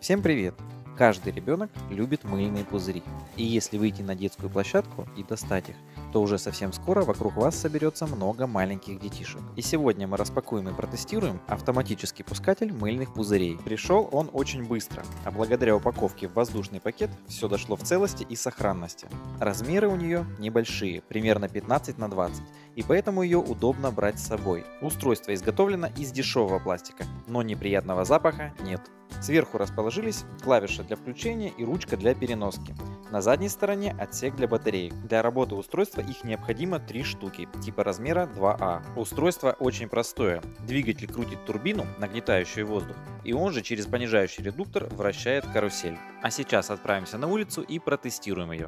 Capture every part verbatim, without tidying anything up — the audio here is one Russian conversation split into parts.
Всем привет! Каждый ребенок любит мыльные пузыри. И если выйти на детскую площадку и достать их, то уже совсем скоро вокруг вас соберется много маленьких детишек. И сегодня мы распакуем и протестируем автоматический пускатель мыльных пузырей. Пришел он очень быстро, а благодаря упаковке в воздушный пакет все дошло в целости и сохранности. Размеры у нее небольшие, примерно пятнадцать на двадцать, и поэтому ее удобно брать с собой. Устройство изготовлено из дешевого пластика, но неприятного запаха нет. Сверху расположились клавиши для включения и ручка для переноски. На задней стороне отсек для батареек. Для работы устройства их необходимо три штуки, типа размера два А. Устройство очень простое. Двигатель крутит турбину, нагнетающую воздух, и он же через понижающий редуктор вращает карусель. А сейчас отправимся на улицу и протестируем ее.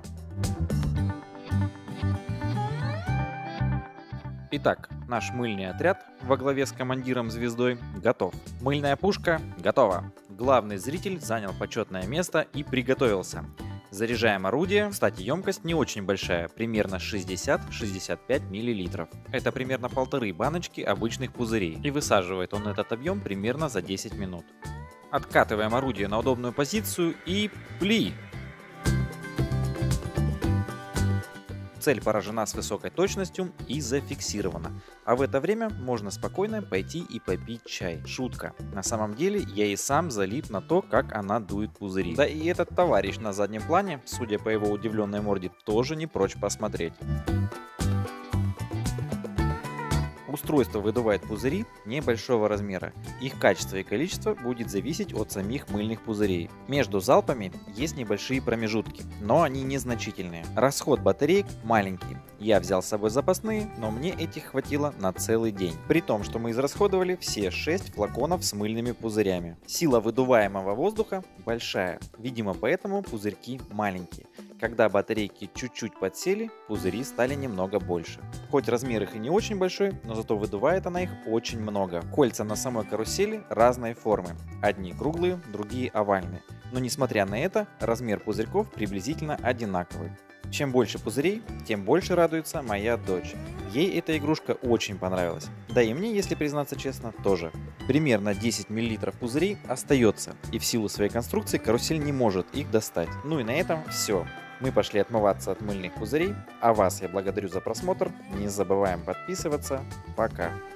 Итак, наш мыльный отряд во главе с командиром Звездой готов. Мыльная пушка готова. Главный зритель занял почетное место и приготовился. Заряжаем орудие. Кстати, емкость не очень большая, примерно шестьдесят — шестьдесят пять миллилитров. Это примерно полторы баночки обычных пузырей. И высаживает он этот объем примерно за десять минут. Откатываем орудие на удобную позицию и пли! Цель поражена с высокой точностью и зафиксирована. А в это время можно спокойно пойти и попить чай. Шутка. На самом деле я и сам залип на то, как она дует пузыри. Да и этот товарищ на заднем плане, судя по его удивленной морде, тоже не прочь посмотреть. Устройство выдувает пузыри небольшого размера. Их качество и количество будет зависеть от самих мыльных пузырей. Между залпами есть небольшие промежутки, но они незначительные. Расход батареек маленький. Я взял с собой запасные, но мне этих хватило на целый день. При том, что мы израсходовали все шесть флаконов с мыльными пузырями. Сила выдуваемого воздуха большая, видимо, поэтому пузырьки маленькие. Когда батарейки чуть-чуть подсели, пузыри стали немного больше. Хоть размер их и не очень большой, но зато выдувает она их очень много. Кольца на самой карусели разной формы. Одни круглые, другие овальные. Но несмотря на это, размер пузырьков приблизительно одинаковый. Чем больше пузырей, тем больше радуется моя дочь. Ей эта игрушка очень понравилась. Да и мне, если признаться честно, тоже. Примерно десять миллилитров пузырей остается, и в силу своей конструкции карусель не может их достать. Ну и на этом все. Мы пошли отмываться от мыльных пузырей, а вас я благодарю за просмотр. Не забываем подписываться. Пока.